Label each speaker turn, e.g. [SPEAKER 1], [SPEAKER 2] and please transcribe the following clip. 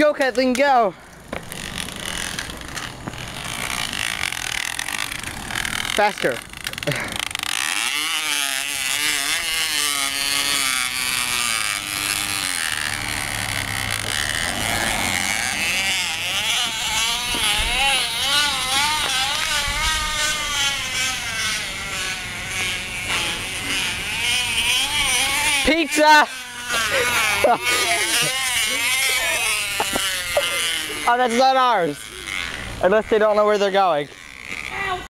[SPEAKER 1] Go, Kathleen, go. Faster. Pizza! Oh, that's not ours. Unless they don't know where they're going.